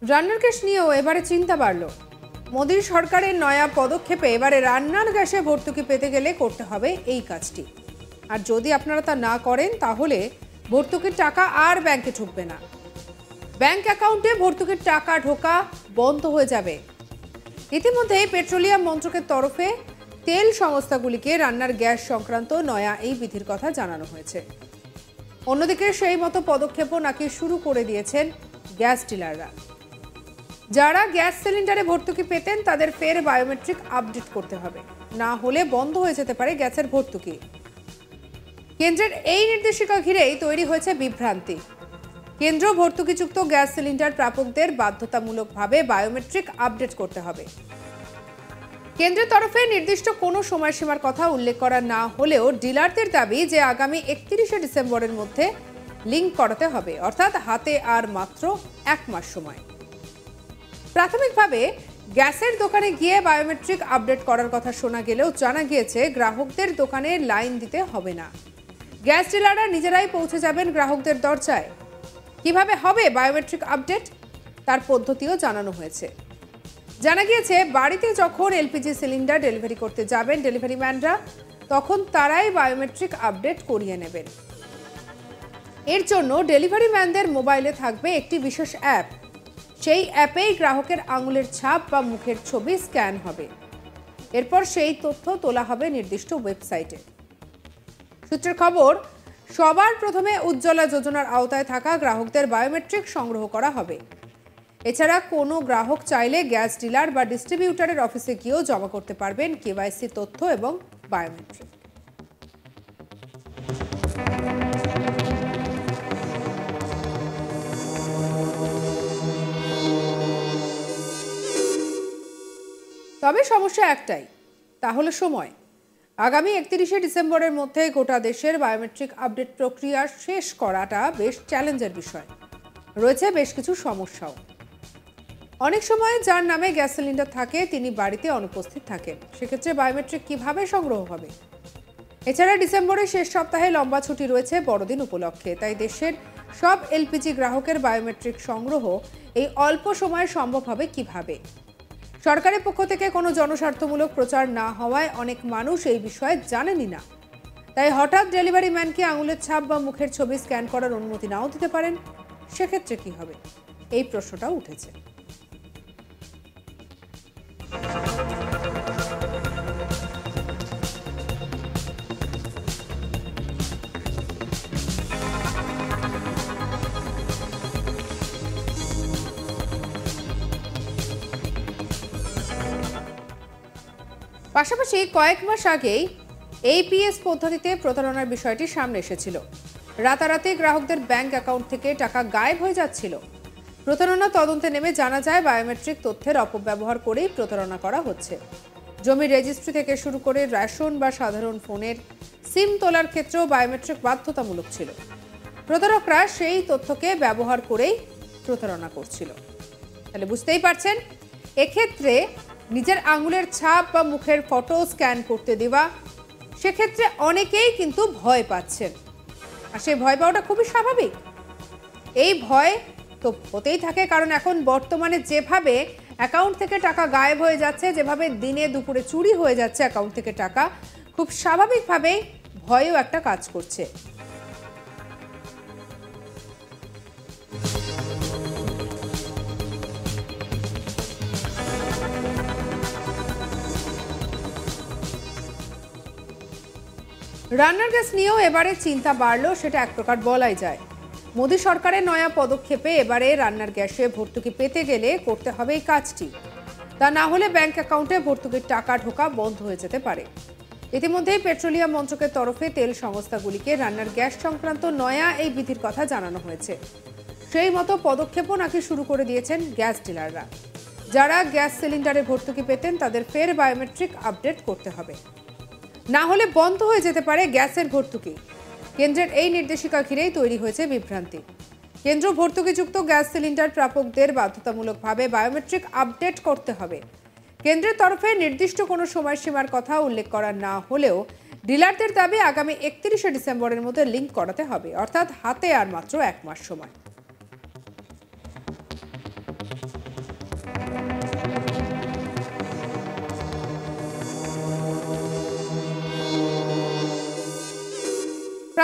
রান্নার গ্যাস নিয়েও এবারে চিন্তা বাড়ল। মোদী সরকারের নয়া পদক্ষেপে এবারে রান্নার গ্যাসে ভর্তুকি পেতে গেলে করতে হবে এই কাজটি। আর যদি আপনারা তা না করেন তাহলে ভর্তুকির টাকা আর ব্যাংকে ঢুকবে না, ব্যাংক অ্যাকাউন্টে ভর্তুকির টাকা ঢোকা বন্ধ হয়ে যাবে। ইতিমধ্যেই পেট্রোলিয়াম মন্ত্রকের তরফে তেল সংস্থাগুলিকে রান্নার গ্যাস সংক্রান্ত নয়া এই বিধির কথা জানানো হয়েছে। অন্যদিকে সেই মতো পদক্ষেপও নাকি শুরু করে দিয়েছেন গ্যাস ডিলাররা। যারা গ্যাস সিলিন্ডারে ভর্তুকি পেতেন তাদের ফের বায়োমেট্রিক আপডেট করতে হবে, না হলে বন্ধ হয়ে যেতে পারে গ্যাসের ভর্তুকি। কেন্দ্রের এই নির্দেশিকা ঘিরেই তৈরি হয়েছে বিভ্রান্তি। কেন্দ্র ভর্তুকিযুক্ত গ্যাস সিলিন্ডার প্রাপকদের বাধ্যতামূলকভাবে বায়োমেট্রিক আপডেট করতে হবে। কেন্দ্রের তরফে নির্দিষ্ট কোনো সময়সীমার কথা উল্লেখ করা না হলেও ডিলারদের দাবি যে আগামী 31শে ডিসেম্বরের মধ্যে লিঙ্ক করাতে হবে, অর্থাৎ হাতে আর মাত্র 1 মাস সময়। প্রাথমিকভাবে গ্যাসের দোকানে গিয়ে বায়োমেট্রিক আপডেট করার কথা শোনা গেলেও জানা গিয়েছে গ্রাহকদের দোকানে লাইন দিতে হবে না, গ্যাস ডিলাররা নিজেরাই পৌঁছে যাবেন গ্রাহকদের দরজায়। কিভাবে হবে বায়োমেট্রিক আপডেট তার পদ্ধতিও জানানো হয়েছে। জানা গিয়েছে বাড়িতে যখন এলপিজি সিলিন্ডার ডেলিভারি করতে যাবেন ডেলিভারি ম্যানরা, তখন তারাই বায়োমেট্রিক আপডেট করিয়ে নেবেন। এর জন্য ডেলিভারি ম্যানদের মোবাইলে থাকবে একটি বিশেষ অ্যাপ। সেই অ্যাপেই গ্রাহকের আঙুলের ছাপ বা মুখের ছবি স্ক্যান হবে। এরপর সেই তথ্য তোলা হবে নির্দিষ্ট ওয়েবসাইটে। সূত্রের খবর, সবার প্রথমে উজ্জ্বলা যোজনার আওতায় থাকা গ্রাহকদের বায়োমেট্রিক সংগ্রহ করা হবে। এছাড়া কোনো গ্রাহক চাইলে গ্যাস ডিলার বা ডিস্ট্রিবিউটরের অফিসে গিয়েও জমা করতে পারবেন কেওয়াইসি তথ্য এবং বায়োমেট্রিক। তবে সমস্যা একটাই, তা হলো সময়। আগামী 31শে ডিসেম্বরের মধ্যে গোটা দেশের বায়োমেট্রিক আপডেট প্রক্রিয়া শেষ করাটা বেশ চ্যালেঞ্জের বিষয়। রয়েছে বেশ কিছু সমস্যাও। অনেক সময় যার নামে গ্যাস সিলিন্ডার থাকে তিনি বাড়িতে অনুপস্থিত থাকেন, সেক্ষেত্রে বায়োমেট্রিক কিভাবে সংগ্রহ হবে? এছাড়া ডিসেম্বরের শেষ সপ্তাহে লম্বা ছুটি রয়েছে বড়দিন উপলক্ষে, তাই দেশের সব এলপিজি গ্রাহকের বায়োমেট্রিক সংগ্রহ এই অল্প সময়ে সম্ভব হবে কিভাবে? সরকারের পক্ষ থেকে কোনো জনস্বার্থমূলক প্রচার না হওয়ায় অনেক মানুষ এই বিষয়ে জানেনই না। তাই হঠাৎ ডেলিভারি ম্যানকে আঙুলের ছাপ বা মুখের ছবি স্ক্যান করার অনুমতি নাও দিতে পারেন। সেক্ষেত্রে কি হবে, এই প্রশ্নটাও উঠেছে। পাশাপাশি কয়েক মাস আগেই এপিএস পদ্ধতিতে প্রতারণার বিষয়টি সামনে এসেছিল। রাতারাতি গ্রাহকদের ব্যাংক অ্যাকাউন্ট থেকে টাকা গায়েব হয়ে যাচ্ছিল। প্রতারণা তদন্তে নেমে জানা যায় বায়োমেট্রিক তথ্যের অপব্যবহার করেই প্রতারণা করা হচ্ছে। জমির রেজিস্ট্রি থেকে শুরু করে রেশন বা সাধারণ ফোনের সিম তোলার ক্ষেত্রেও বায়োমেট্রিক বাধ্যতামূলক ছিল। প্রতারকরা সেই তথ্যকে ব্যবহার করেই প্রতারণা করছিল। তাহলে বুঝতেই পারছেন, এক্ষেত্রে নিজের আঙুলের ছাপ বা মুখের ফটো স্ক্যান করতে দেওয়া, সেক্ষেত্রে অনেকেই কিন্তু ভয় পাচ্ছেন। আর সেই ভয় পাওয়াটা খুবই স্বাভাবিক। এই ভয় তো হতেই থাকে, কারণ এখন বর্তমানে যেভাবে অ্যাকাউন্ট থেকে টাকা গায়েব হয়ে যাচ্ছে, যেভাবে দিনে দুপুরে চুরি হয়ে যাচ্ছে অ্যাকাউন্ট থেকে টাকা, খুব স্বাভাবিকভাবেই ভয়ও একটা কাজ করছে। রান্নার গ্যাস নিয়েও এবারে চিন্তা বাড়লো, সেটা এক প্রকার বলাই যায়। মোদী সরকারের নয়া পদক্ষেপে এবারে রান্নার গ্যাসে ভর্তুকি পেতে গেলে করতে হবে এই কাজটি। তা না হলে ব্যাংক অ্যাকাউন্টে ভর্তুকির টাকা ঢোকা বন্ধ হয়ে যেতে পারে। ইতিমধ্যেই পেট্রোলিয়াম মন্ত্রকের তরফে তেল সংস্থাগুলিকে রান্নার গ্যাস সংক্রান্ত নয়া এই বিধির কথা জানানো হয়েছে। সেই মতো পদক্ষেপও নাকি শুরু করে দিয়েছেন গ্যাস ডিলাররা। যারা গ্যাস সিলিন্ডারে ভর্তুকি পেতেন তাদের ফের বায়োমেট্রিক আপডেট করতে হবে, না হলে বন্ধ হয়ে যেতে পারে গ্যাসের ভর্তুকি। কেন্দ্রের এই নির্দেশিকা ঘিরেই তৈরি হয়েছে বিভ্রান্তি। কেন্দ্র ভর্তুকিযুক্ত গ্যাস সিলিন্ডার প্রাপকদের বাধ্যতামূলকভাবে বায়োমেট্রিক আপডেট করতে হবে। কেন্দ্রের তরফে নির্দিষ্ট কোনো সময়সীমার কথা উল্লেখ করা না হলেও ডিলারদের দাবি আগামী 31শে ডিসেম্বরের মধ্যে লিঙ্ক করাতে হবে, অর্থাৎ হাতে আর মাত্র 1 মাস সময়।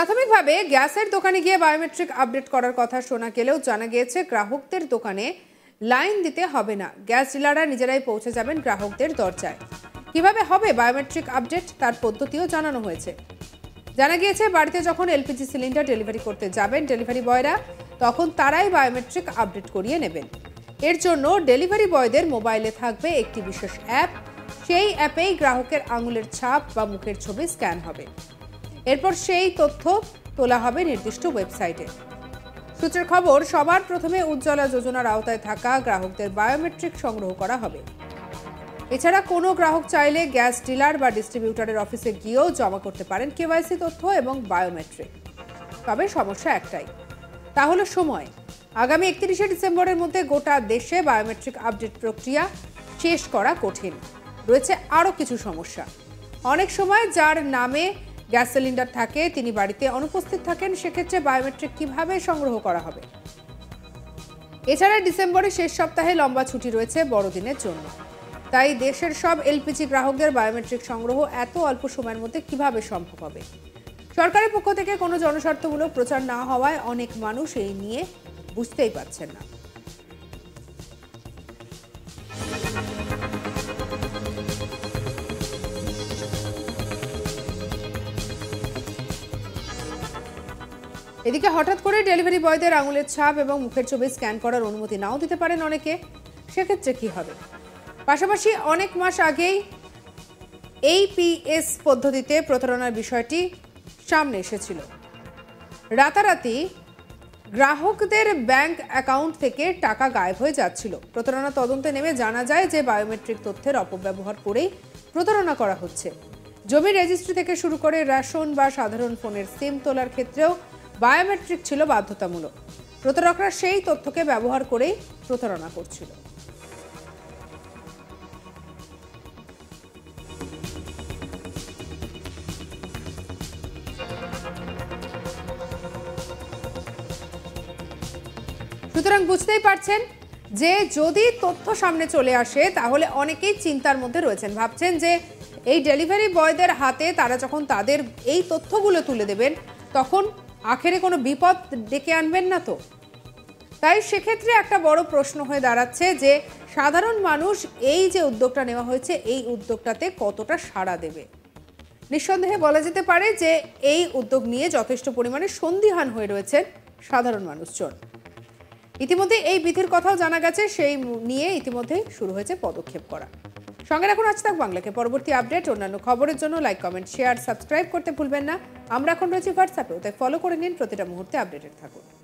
প্রাথমিকভাবে গ্যাসের দোকানে গিয়ে বায়োমেট্রিক আপডেট করার কথা শোনা গেলেও জানা গিয়েছে গ্রাহকদের দোকানে লাইন দিতে হবে না। গ্যাস ডিলাররা নিজেরাই পৌঁছে যাবেন গ্রাহকদের দরজায়। কিভাবে হবে বায়োমেট্রিক আপডেট তার পদ্ধতিও জানানো হয়েছে। জানা গিয়েছে বাড়িতে যখন এলপিজি সিলিন্ডার ডেলিভারি করতে যাবেন ডেলিভারি বয়রা, তখন তারাই বায়োমেট্রিক আপডেট করিয়ে নেবেন। এর জন্য ডেলিভারি বয়দের মোবাইলে থাকবে একটি বিশেষ অ্যাপ। সেই অ্যাপেই গ্রাহকের আঙুলের ছাপ বা মুখের ছবি স্ক্যান হবে। এরপর সেই তথ্য তোলা হবে নির্দিষ্ট ওয়েবসাইটে। সূত্রের খবর, সবার প্রথমে উজ্জ্বলা যোজনার আওতায় থাকা গ্রাহকদের বায়োমেট্রিক সংগ্রহ করা হবে। এছাড়া কোনো গ্রাহক চাইলে গ্যাস ডিলার বা ডিস্ট্রিবিউটরের অফিসে গিয়েও জমা করতে পারেন কেওয়াইসি তথ্য এবং বায়োমেট্রিক। তবে সমস্যা একটাই, তা হলো সময়। আগামী 31শে ডিসেম্বরের মধ্যে গোটা দেশে বায়োমেট্রিক আপডেট প্রক্রিয়া শেষ করা কঠিন। রয়েছে আরও কিছু সমস্যা। অনেক সময় যার নামে গ্যাস সিলিন্ডার থাকে তিনি বাড়িতে অনুপস্থিত থাকেন, সেক্ষেত্রে বায়োমেট্রিক কিভাবে সংগ্রহ করা হবে? এছাড়া ডিসেম্বরের শেষ সপ্তাহে লম্বা ছুটি রয়েছে বড়দিনের জন্য। তাই দেশের সব এলপিজি গ্রাহকদের বায়োমেট্রিক সংগ্রহ এত অল্প সময়ের মধ্যে কিভাবে সম্ভব হবে? সরকারের পক্ষ থেকে কোনো জনস্বার্থমূলক প্রচার না হওয়ায় অনেক মানুষ এই নিয়ে বুঝতেই পারছেন না। এদিকে হঠাৎ করে ডেলিভারি বয়দের আঙুলের ছাপ এবং মুখের ছবি স্ক্যান করার অনুমতি নাও দিতে পারেন অনেকে। সেক্ষেত্রে কি হবে? পাশাপাশি অনেক মাস আগেই APS পদ্ধতিতে প্রতারণার বিষয়টি সামনে এসেছিল। রাতারাতি গ্রাহকদের ব্যাংক অ্যাকাউন্ট থেকে টাকা গায়েব হয়ে যাচ্ছিল। প্রতারণা তদন্তে নেমে জানা যায় যে বায়োমেট্রিক তথ্যের অপব্যবহার করেই প্রতারণা করা হচ্ছে। জমি রেজিস্ট্রি থেকে শুরু করে রেশন বা সাধারণ ফোনের সিম তোলার ক্ষেত্রেও বায়োমেট্রিক ছিল বাধ্যতামূলক। প্রতারকরা সেই তথ্যকে ব্যবহার করেই প্রতারণা করছিল। সুতরাং বুঝতেই পারছেন যে যদি তথ্য সামনে চলে আসে তাহলে অনেকেই চিন্তার মধ্যে রয়েছেন, ভাবছেন যে এই ডেলিভারি বয়দের হাতে তারা যখন তাদের এই তথ্যগুলো তুলে দেবেন তখন আখেরে কোনো বিপদ ডেকে আনবেন না তো। তাই সেক্ষেত্রে একটা বড় প্রশ্ন হয়ে দাঁড়াচ্ছে যে সাধারণ মানুষ এই যে উদ্যোগটা নেওয়া হয়েছে এই উদ্যোগটাতে কতটা সাড়া দেবে। নিঃসন্দেহে বলা যেতে পারে যে এই উদ্যোগ নিয়ে যথেষ্ট পরিমাণে সন্দিহান হয়ে রয়েছেন সাধারণ মানুষজন। ইতিমধ্যে এই বিধির কথাও জানা গেছে, সেই নিয়ে ইতিমধ্যে শুরু হয়েছে পদক্ষেপ করা। সঙ্গে রাখুন আজ তাক বাংলাকে। পরবর্তী আপডেট অন্যান্য খবরের জন্য লাইক, কমেন্ট, শেয়ার, সাবস্ক্রাইব করতে ভুলবেন না। আমরা এখন রয়েছি হোয়াটসঅ্যাপেও, তাই ফলো করে নিন, প্রতিটা মুহূর্তে আপডেটেড থাকুন।